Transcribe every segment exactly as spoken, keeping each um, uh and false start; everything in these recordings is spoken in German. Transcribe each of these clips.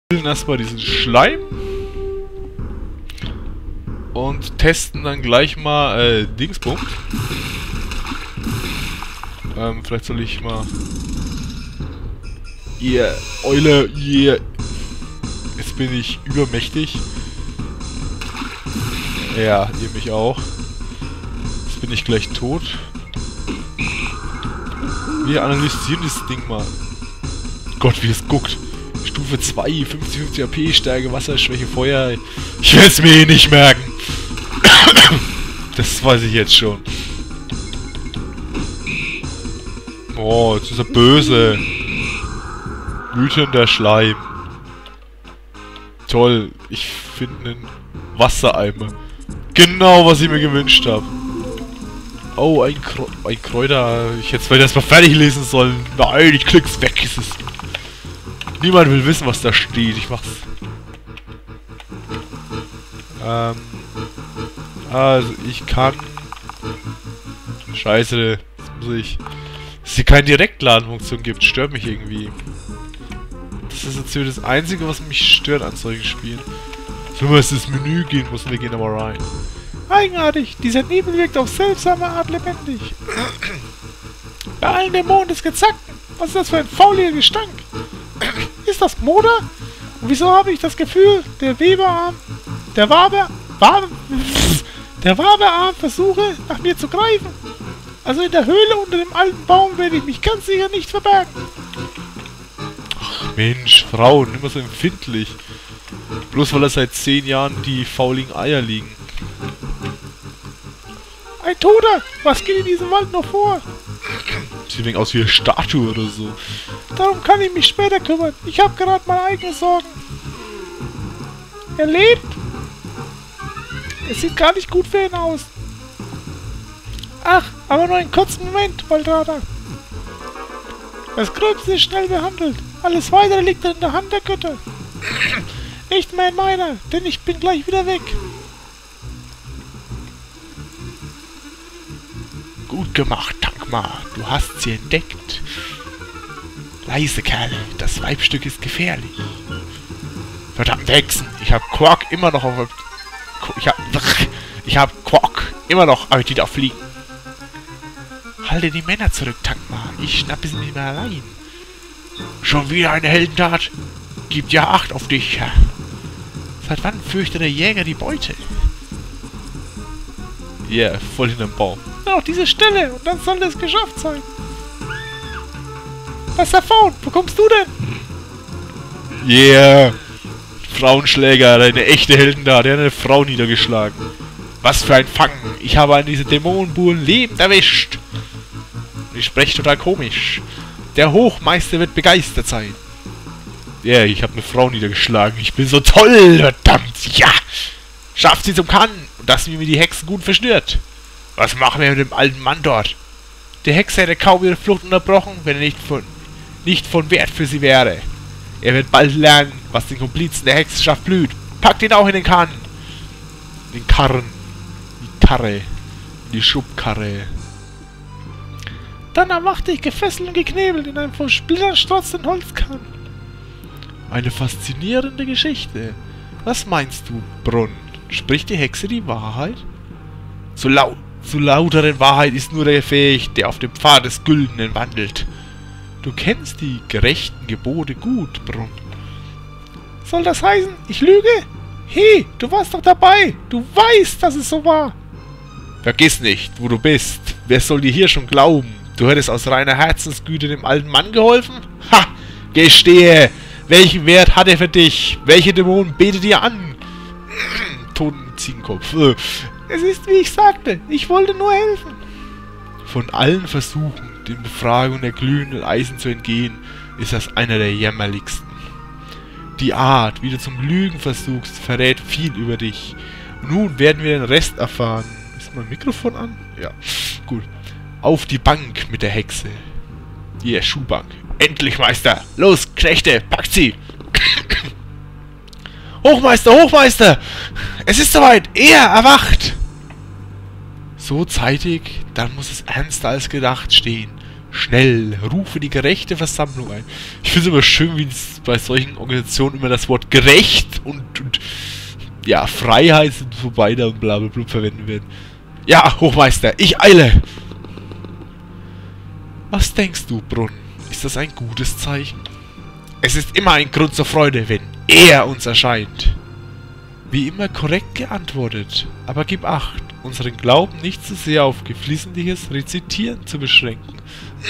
Erstmal diesen Schleim und testen dann gleich mal äh, Dingspunkt. Ähm, vielleicht soll ich mal... Ihr yeah, Eule, ihr... Yeah. Jetzt bin ich übermächtig. Ja, ihr mich auch. Jetzt bin ich gleich tot. Wir analysieren das Ding mal. Gott, wie es guckt. Stufe zwei, fünfzig, fünfzig A P, Stärke, Wasserschwäche, Feuer. Ich werde es mir eh nicht merken. Das weiß ich jetzt schon. Oh, jetzt ist er böse. Wütender Schleim. Toll, ich finde einen Wassereimer. Genau, was ich mir gewünscht habe. Oh, ein, Kr ein Kräuter. Ich hätte es vielleicht erstmal fertig lesen sollen. Nein, ich klick's weg. Ist es. Niemand will wissen, was da steht. Ich mach's. Ähm. Also, ich kann... Scheiße. Jetzt muss ich... Dass es hier keine Direktladenfunktion gibt. Stört mich irgendwie. Das ist jetzt hier das Einzige, was mich stört an solchen Spielen. Wenn wir jetzt ins Menü gehen müssen, wir gehen aber rein. Eigenartig. Dieser Nebel wirkt auf seltsame Art lebendig. Bei allen Dämonen des Gezackten. Was ist das für ein fauliger Gestank? Ist das Moder? Und wieso habe ich das Gefühl, der Weberarm, der Wabe, Wabe, der Wabearm versuche, nach mir zu greifen? Also in der Höhle unter dem alten Baum werde ich mich ganz sicher nicht verbergen. Ach Mensch, Frauen, immer so empfindlich. Bloß weil er seit zehn Jahren die fauligen Eier liegen. Ein Toter! Was geht in diesem Wald noch vor? Sieht wegen aus wie eine Statue oder so. Darum kann ich mich später kümmern. Ich habe gerade meine eigenen Sorgen. Er lebt? Es sieht gar nicht gut für ihn aus. Ach, aber nur einen kurzen Moment, Waldrada. Das Gröbste ist schnell behandelt. Alles Weitere liegt in der Hand der Götter. Nicht mehr in meiner, denn ich bin gleich wieder weg. Gut gemacht, Tankma. Du hast sie entdeckt. Leise, Kerl. Das Weibstück ist gefährlich. Verdammt, Hexen. Ich hab Quark immer noch auf... Ich hab... Ich hab Quark immer noch Appetit auf Fliegen. Halte die Männer zurück, Tankma. Ich schnappe sie nicht mehr allein. Schon wieder eine Heldentat. Gibt ja Acht auf dich. Seit wann fürchtet der Jäger die Beute? Ja, yeah, voll hinterm Baum. Nur noch diese Stelle und dann soll es geschafft sein. Was davon? Wo kommst du denn? Yeah. Frauenschläger, eine echte Helden da, der hat eine Frau niedergeschlagen. Was für ein Fang. Ich habe an diese Dämonenburen lebend erwischt. Ich spreche total komisch. Der Hochmeister wird begeistert sein. Ja, yeah, ich habe eine Frau niedergeschlagen. Ich bin so toll, verdammt. Ja. Schafft sie zum Kann. Und das wie mir die Hexen gut verschnürt. Was machen wir mit dem alten Mann dort? Der Hexer hätte kaum ihre Flucht unterbrochen, wenn er nicht von, nicht von Wert für sie wäre. Er wird bald lernen, was den Komplizen der Hexenschaft blüht. Packt ihn auch in den Kahn. Den Karren. Die Karre. Die Schubkarre. Dann erwachte ich gefesselt und geknebelt in einem von Splittern strotzenden Holzkahn. Eine faszinierende Geschichte. Was meinst du, Brunn? Spricht die Hexe die Wahrheit? Zu laut. Zu lauteren Wahrheit ist nur der fähig, der auf dem Pfad des Güldenen wandelt. Du kennst die gerechten Gebote gut, Brunn. Soll das heißen, ich lüge? Hey, du warst doch dabei. Du weißt, dass es so war. Vergiss nicht, wo du bist. Wer soll dir hier schon glauben? Du hättest aus reiner Herzensgüte dem alten Mann geholfen? Ha! Gestehe! Welchen Wert hat er für dich? Welche Dämonen betet ihr an? Totenziehenkopf. Es ist, wie ich sagte, ich wollte nur helfen. Von allen Versuchen, den Befragungen der glühenden Eisen zu entgehen, ist das einer der jämmerlichsten. Die Art, wie du zum Lügen versuchst, verrät viel über dich. Und nun werden wir den Rest erfahren. Ist mein Mikrofon an? Ja, gut. Auf die Bank mit der Hexe. Die yeah, Schulbank. Endlich, Meister! Los, Knechte, packt sie! Hochmeister, Hochmeister! Es ist soweit! Er erwacht! So zeitig, dann muss es ernster als gedacht stehen. Schnell, rufe die gerechte Versammlung ein. Ich finde es immer schön, wie es bei solchen Organisationen immer das Wort gerecht und, und ja, Freiheit und so weiter und bla bla bla verwenden werden. Ja, Hochmeister, ich eile! Was denkst du, Brunn? Ist das ein gutes Zeichen? Es ist immer ein Grund zur Freude, wenn er uns erscheint. Wie immer korrekt geantwortet, aber gib Acht, unseren Glauben nicht zu sehr auf geflissentliches Rezitieren zu beschränken.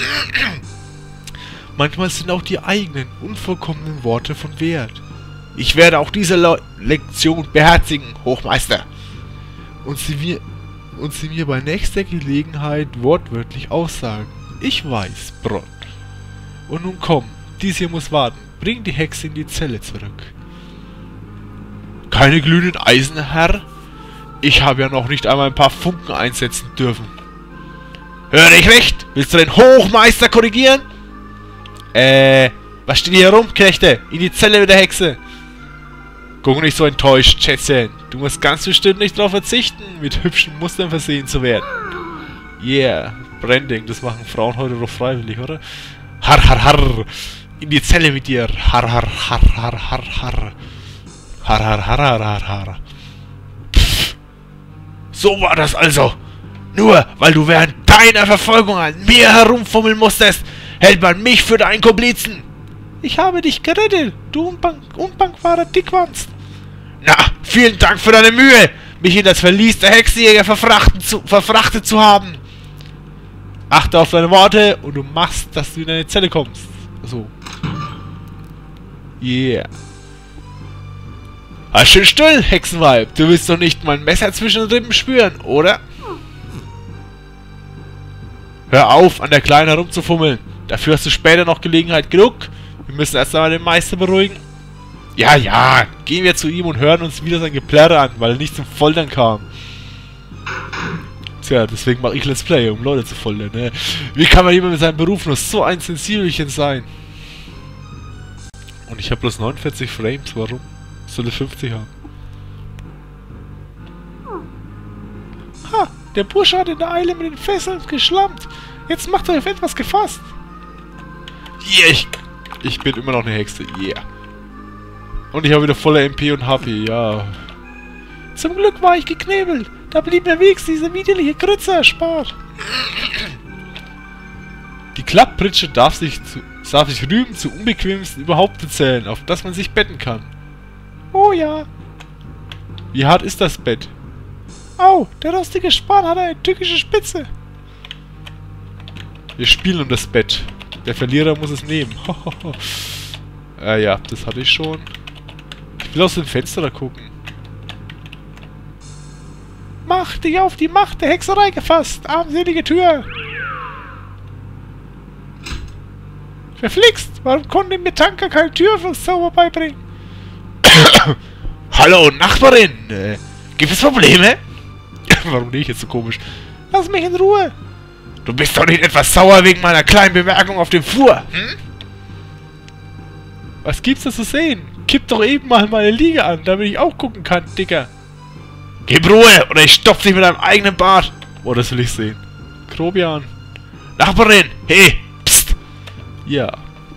Manchmal sind auch die eigenen, unvollkommenen Worte von Wert. Ich werde auch diese Le Lektion beherzigen, Hochmeister. Und sie, mir, und sie mir bei nächster Gelegenheit wortwörtlich aussagen. Ich weiß, Brunn. Und nun komm, dies hier muss warten. Bring die Hexe in die Zelle zurück. Keine glühenden Eisen, Herr? Ich habe ja noch nicht einmal ein paar Funken einsetzen dürfen. Hör ich recht? Willst du den Hochmeister korrigieren? Äh, was steht hier rum, Knechte? In die Zelle mit der Hexe. Guck nicht so enttäuscht, Schätzchen. Du musst ganz bestimmt nicht darauf verzichten, mit hübschen Mustern versehen zu werden. Yeah, Branding, das machen Frauen heute doch freiwillig, oder? Har, har, har. In die Zelle mit dir. Har, har, har, har, har, har. Har, har, har, har, har, har. Pff. So war das also. Nur, weil du während deiner Verfolgung an mir herumfummeln musstest, hält man mich für deinen Komplizen. Ich habe dich gerettet, du unbank undankbarer Dickwanst. Na, vielen Dank für deine Mühe, mich in das Verlies der Hexenjäger verfrachten zu, verfrachtet zu haben. Achte auf deine Worte und du machst, dass du in deine Zelle kommst. So. Yeah. Halt schön still, Hexenweib. Du willst doch nicht mein Messer zwischen den Rippen spüren, oder? Hör auf, an der Kleinen herumzufummeln. Dafür hast du später noch Gelegenheit genug. Wir müssen erst einmal den Meister beruhigen. Ja, ja, gehen wir zu ihm und hören uns wieder sein Geplärre an, weil er nicht zum Foltern kam. Tja, deswegen mache ich Let's Play, um Leute zu foltern, ne? Wie kann man jemand mit seinem Beruf nur so ein Sensibelchen sein? Und ich habe bloß neunundvierzig Frames, warum? Soll ich fünfzig haben? Ha, der Bursche hat in der Eile mit den Fesseln geschlammt. Jetzt macht er auf etwas gefasst. Yeah, ich, ich bin immer noch eine Hexe, yeah. Und ich habe wieder volle M P und H P, ja. Zum Glück war ich geknebelt. Da blieb mir wenigstens diese widerliche Grütze erspart. Die Klapppritsche darf sich, zu, darf sich rühmen zu unbequemsten überhaupt zu zählen, auf das man sich betten kann. Oh ja. Wie hart ist das Bett? Au, der rostige Span hat eine tückische Spitze. Wir spielen um das Bett. Der Verlierer muss es nehmen. äh, ja, das hatte ich schon. Ich will aus dem Fenster da gucken. Mach dich auf die Macht der Hexerei gefasst, armselige Tür! Verflixt, warum konnte mir Tanker keine Türöffnungszauber beibringen? Hallo, Nachbarin! Äh, gibt es Probleme? Warum bin ich jetzt so komisch? Lass mich in Ruhe! Du bist doch nicht etwas sauer wegen meiner kleinen Bemerkung auf dem Flur, hm? Was gibt's da zu sehen? Kipp doch eben mal meine Liege an, damit ich auch gucken kann, Dicker. Gib Ruhe, oder ich stopf dich mit deinem eigenen Bart. Oh, das will ich sehen. Grobian. Nachbarin, hey, psst. Ja.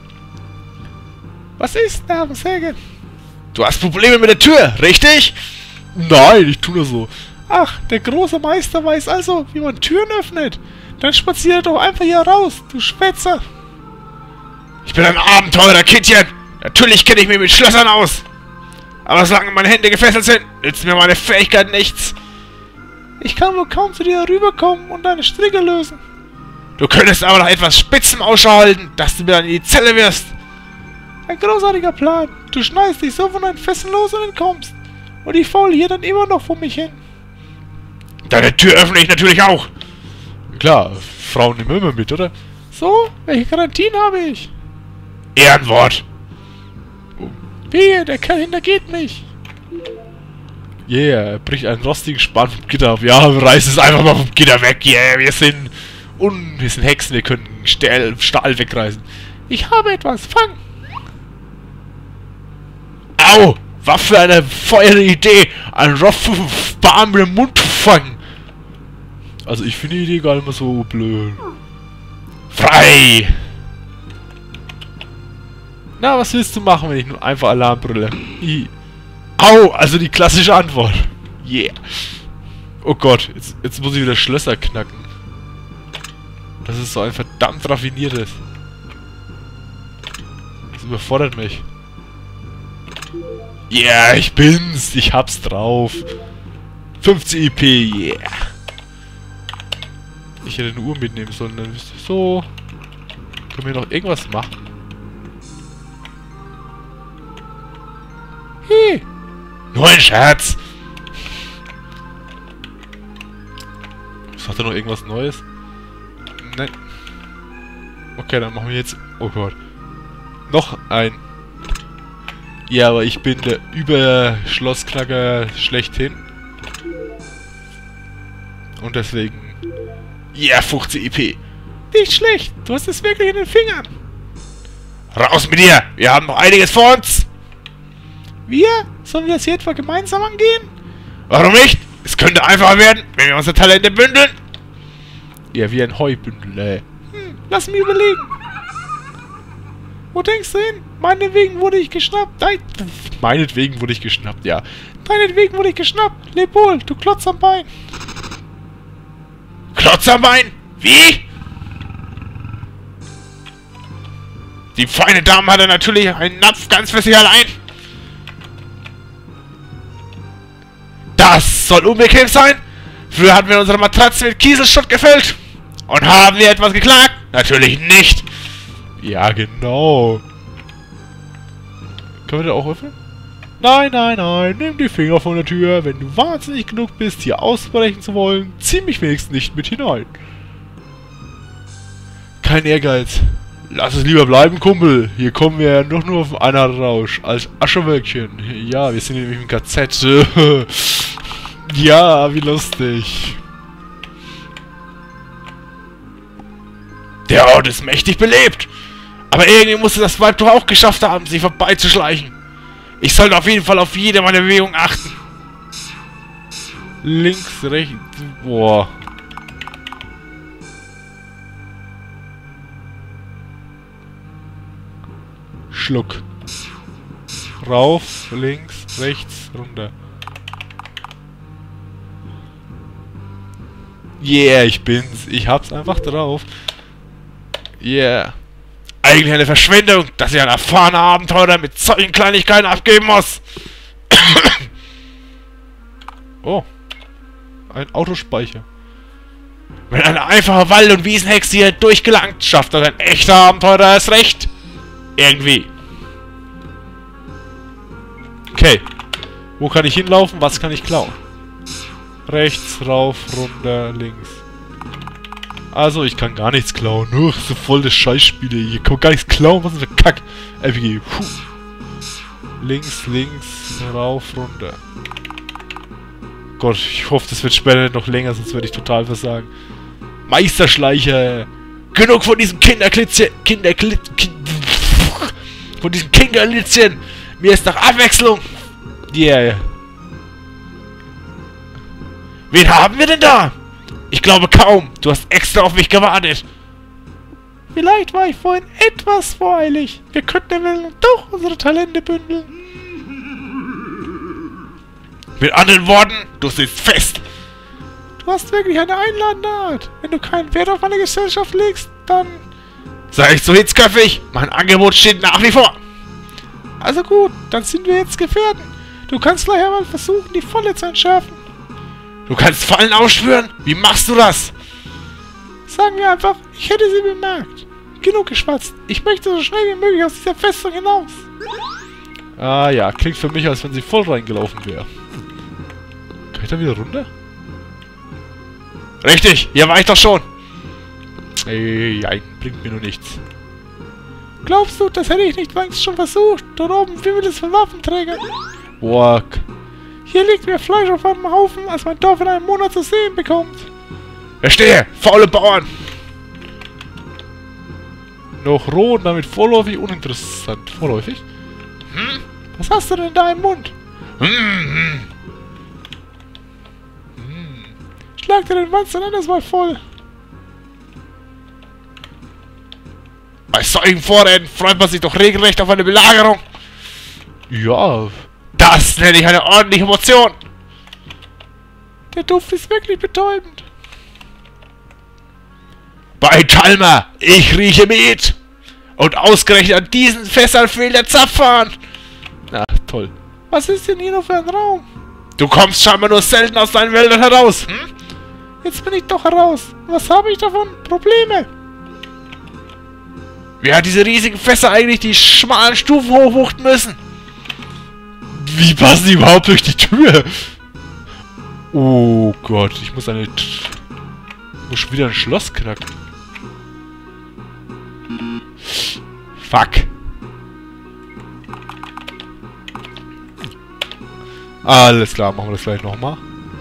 Was ist, Namenssäge? Du hast Probleme mit der Tür, richtig? Nein, ich tu nur so. Ach, der große Meister weiß also, wie man Türen öffnet. Dann spaziere doch einfach hier raus, du Schwätzer. Ich bin ein Abenteurer, Kittchen. Natürlich kenne ich mich mit Schlössern aus. Aber solange meine Hände gefesselt sind, nützen mir meine Fähigkeit nichts. Ich kann wohl kaum zu dir rüberkommen und deine Stricke lösen. Du könntest aber noch etwas Spitzen Ausschau halten, dass du mir dann in die Zelle wirst. Ein großartiger Plan. Du schneidest dich so von deinen Fesseln los und entkommst. Und ich faule hier dann immer noch vor mich hin. Deine Tür öffne ich natürlich auch. Klar, Frauen nehmen immer mit, oder? So, welche Garantien habe ich? Ehrenwort. Wehe, der Kerl hintergeht mich. Yeah, er bricht einen rostigen Span vom Gitter auf. Ja, wir reißen es einfach mal vom Gitter weg. Yeah, wir sind... Un wir sind Hexen, wir können Stahl, Stahl wegreißen. Ich habe etwas, fang! Au! Was für eine feuere Idee, einen Roffbarm mit dem Mund zu fangen. Also ich finde die Idee gar nicht mehr so blöd. Frei! Na, was willst du machen, wenn ich nur einfach Alarm brülle? I. Au! Also die klassische Antwort. Yeah. Oh Gott, jetzt, jetzt muss ich wieder Schlösser knacken. Das ist so ein verdammt raffiniertes. Das überfordert mich. Yeah, ich bin's. Ich hab's drauf. fünfzehn I P, yeah. Ich hätte eine Uhr mitnehmen sollen, dann wüsste ich so. Können wir noch irgendwas machen? Hey. Nur ein Scherz. Sagt er noch irgendwas Neues? Nein. Okay, dann machen wir jetzt... Oh Gott. Noch ein. Ja, aber ich bin der Überschlossknacker schlechthin. Und deswegen... Ja, fünfzehn I P. Nicht schlecht. Du hast es wirklich in den Fingern. Raus mit dir. Wir haben noch einiges vor uns. Wir? Sollen wir das hier etwa gemeinsam angehen? Warum nicht? Es könnte einfacher werden, wenn wir unsere Talente bündeln. Ja, wie ein Heubündel, ey. Hm, lass mich überlegen. Wo denkst du hin? Meinetwegen wurde ich geschnappt. Nein, meinetwegen wurde ich geschnappt, ja. Meinetwegen wurde ich geschnappt. Leb wohl, du Klotz am Bein. Klotz am Bein? Wie? Die feine Dame hatte natürlich einen Napf ganz für sich allein. Das soll unbequem sein. Früher hatten wir unsere Matratze mit Kieselschutt gefüllt. Und haben wir etwas geklagt? Natürlich nicht. Ja, genau. Können wir da auch öffnen? Nein, nein, nein. Nimm die Finger von der Tür. Wenn du wahnsinnig genug bist, hier ausbrechen zu wollen, zieh mich wenigstens nicht mit hinein. Kein Ehrgeiz. Lass es lieber bleiben, Kumpel. Hier kommen wir ja doch nur auf einer Rausch. Als Aschewölkchen. Ja, wir sind nämlich im K Z. Ja, wie lustig. Der Ort ist mächtig belebt. Aber irgendwie musste das Weib doch auch geschafft haben, sie vorbeizuschleichen. Ich sollte auf jeden Fall auf jede meiner Bewegungen achten. Links, rechts. Boah. Schluck. Rauf, links, rechts, runter. Yeah, ich bin's. Ich hab's einfach drauf. Yeah. Eigentlich eine Verschwendung, dass ich ein erfahrener Abenteurer mit solchen Kleinigkeiten abgeben muss. Oh. Ein Autospeicher. Wenn eine einfache Wald- und Wiesenhexe hier durchgelangt, schafft das ein echter Abenteurer erst recht. Irgendwie. Okay. Wo kann ich hinlaufen? Was kann ich klauen? Rechts, rauf, runter, links. Also, ich kann gar nichts klauen. Uch, so voll das Scheißspiele. Hier kann gar nichts klauen. Was ist für Kack? F G. Puh. Links, links, rauf, runter. Gott, ich hoffe, das wird später noch länger, sonst werde ich total versagen. Meisterschleicher. Genug von diesem Kinderklitzchen. Kinderklitz... Kind, von diesem Kinderlitzchen. Mir ist nach Abwechslung. Yeah. Wen haben wir denn da? Ich glaube kaum. Du hast extra auf mich gewartet. Vielleicht war ich vorhin etwas voreilig. Wir könnten eventuell doch unsere Talente bündeln. Mit anderen Worten, du sitzt fest. Du hast wirklich eine einladende Art. Wenn du keinen Wert auf eine Gesellschaft legst, dann... Sei ich so hitzköpfig? Mein Angebot steht nach wie vor. Also gut, dann sind wir jetzt Gefährten. Du kannst gleich einmal versuchen, die Falle zu entschärfen. Du kannst Fallen ausspüren? Wie machst du das? Sagen wir einfach, ich hätte sie bemerkt. Genug geschwatzt. Ich möchte so schnell wie möglich aus dieser Festung hinaus. Ah ja, klingt für mich, als wenn sie voll reingelaufen wäre. Kann ich da wieder runter? Richtig, hier war ich doch schon. Ey, nein, bringt mir nur nichts. Glaubst du, das hätte ich nicht längst schon versucht? Dort oben wimmelt es von Waffenträgern. Boah. Hier liegt mir Fleisch auf einem Haufen, als mein Dorf in einem Monat zu sehen bekommt. Verstehe, faule Bauern. Noch roh und damit vorläufig uninteressant. Vorläufig? Hm? Was hast du denn da im Mund? Hm, hm. Hm. Schlag dir den Wanst dann anders mal voll. Bei solchen Vorräten freut man sich doch regelrecht auf eine Belagerung. Ja, das nenne ich eine ordentliche Portion. Der Duft ist wirklich betäubend. Bei Talma, ich rieche Met. Und ausgerechnet an diesen Fässern fehlt der Zapfhahn. Na, toll. Was ist denn hier noch für ein Raum? Du kommst scheinbar nur selten aus deinen Wäldern heraus. Hm? Jetzt bin ich doch heraus. Was habe ich davon? Probleme. Wer hat diese riesigen Fässer eigentlich die schmalen Stufen hochwuchten müssen? Wie passen die überhaupt durch die Tür? Oh Gott, ich muss eine... Ich muss schon wieder ein Schloss knacken. Fuck. Alles klar, machen wir das gleich nochmal.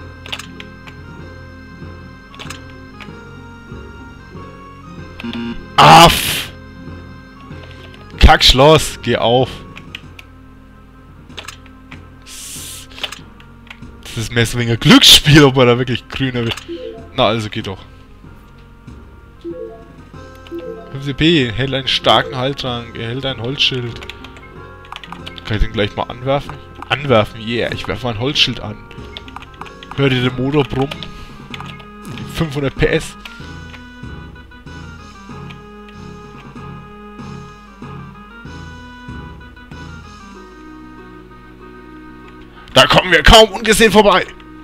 Aff! Kackschloss, geh auf. Das ist mehr so ein Glücksspiel, ob man da wirklich grün erwischt. Na, also geht doch. fünf C P, hält einen starken Haltrang, erhält ein Holzschild. Kann ich den gleich mal anwerfen? Anwerfen, yeah, ich werfe mal ein Holzschild an. Hört ihr den Motor brummen? Die fünfhundert P S. Da kommen wir kaum ungesehen vorbei.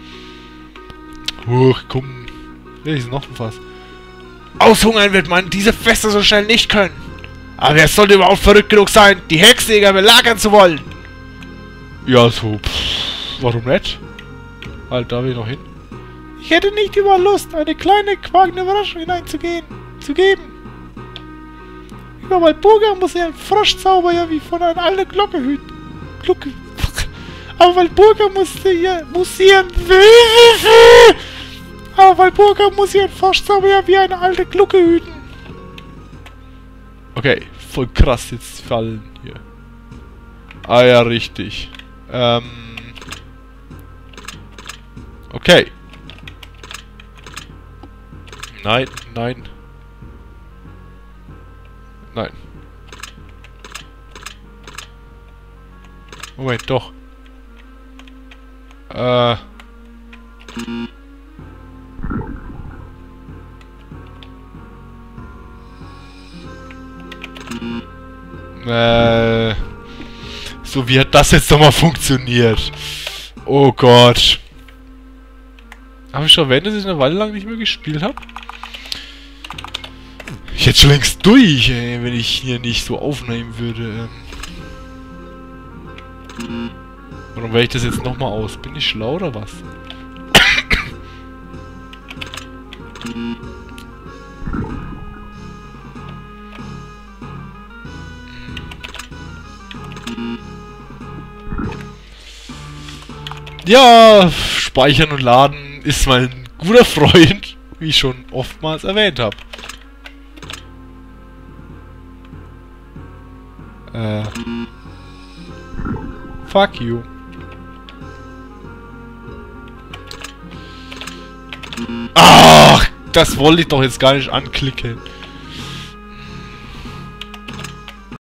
Huch, komm. Hier ist noch ein Fass. Aushungern wird man diese Feste so schnell nicht können. Aber wer sollte überhaupt verrückt genug sein, die Hexjäger belagern zu wollen? Ja, so, pff, warum nicht? Halt, da will ich noch hin. Ich hätte nicht überall Lust, eine kleine, quakende Überraschung hineinzugehen, zu geben. Über Walpurga muss er ein Froschzauber ja wie von einer alten Glocke hüten. Glocke. Aber Walpurga musste ihr, muss ihren... Aber Walpurga muss ihren Froschzauber ja wie eine alte Glucke hüten. Okay, voll krass jetzt fallen hier. Ah ja, richtig. Ähm... Okay. Nein, nein. Nein. Moment, doch. Äh... Äh... So, wie hat das jetzt nochmal funktioniert? Oh Gott. Habe ich schon erwähnt, dass ich eine Weile lang nicht mehr gespielt habe? Ich hätte schon längst durch, ey, wenn ich hier nicht so aufnehmen würde. Warum wähle ich das jetzt nochmal aus? Bin ich schlau oder was? Ja, Speichern und Laden ist mein guter Freund, wie ich schon oftmals erwähnt habe. Äh. Fuck you. Ach, das wollte ich doch jetzt gar nicht anklicken.